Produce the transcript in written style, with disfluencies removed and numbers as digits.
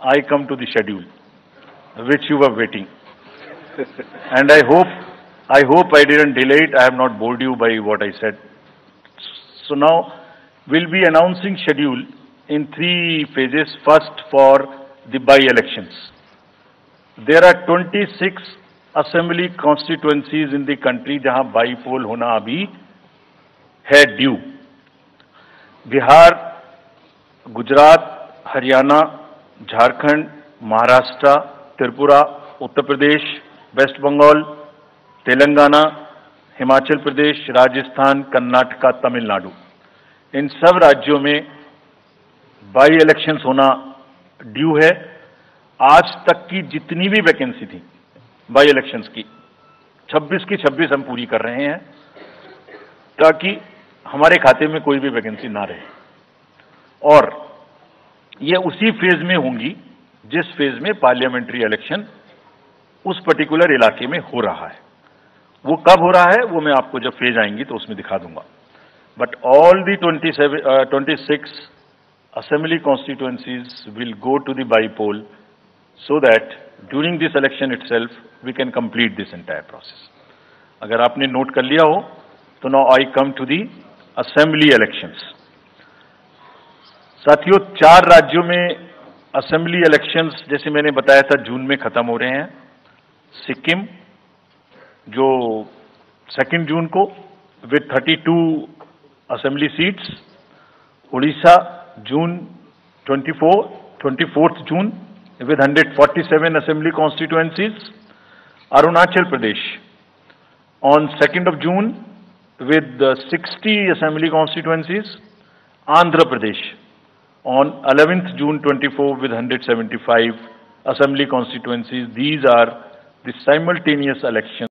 I come to the schedule, which you were waiting. And I hope I didn't delay it. I have not bored you by what I said. So now we'll be announcing schedule in 3 phases. First, for the by-elections. There are 26 assembly constituencies in the country जहां बाई-पोल होना अभी है due. Bihar, Gujarat, Haryana, Jharkhand, Maharashtra, Tripura, Uttar Pradesh, west Bengal, Telangana, Himachal Pradesh, Rajasthan, Karnataka, Tamil Nadu, इन सब राज्यों में by elections होना due है. आज तक की जितनी भी वैकेंसी थी बाई इलेक्शंस की 26 की 26 हम पूरी कर रहे हैं ताकि हमारे खाते में कोई भी वैकेंसी ना रहे. और ये उसी फेज में होंगी जिस फेज में पार्लियामेंट्री इलेक्शन उस पर्टिकुलर इलाके में हो रहा है. वो कब हो रहा है वो मैं आपको जब फेज आएंगी तो उसमें दिखा दूंगा. But all the 26 assembly constituencies will go to the by-poll so that during this election itself we can complete this entire process. अगर आपने नोट कर लिया हो तो now I come to the assembly elections. साथियों, 4 राज्यों में असेंबली इलेक्शंस जैसे मैंने बताया था जून में खत्म हो रहे हैं. सिक्किम जो 2 जून को with 32 assembly seats, Orissa June 24th June with 147 assembly constituencies, Arunachal Pradesh on 2nd of June with 60 assembly constituencies, Andhra Pradesh on 11th June 24 with 175 assembly constituencies. These are the simultaneous elections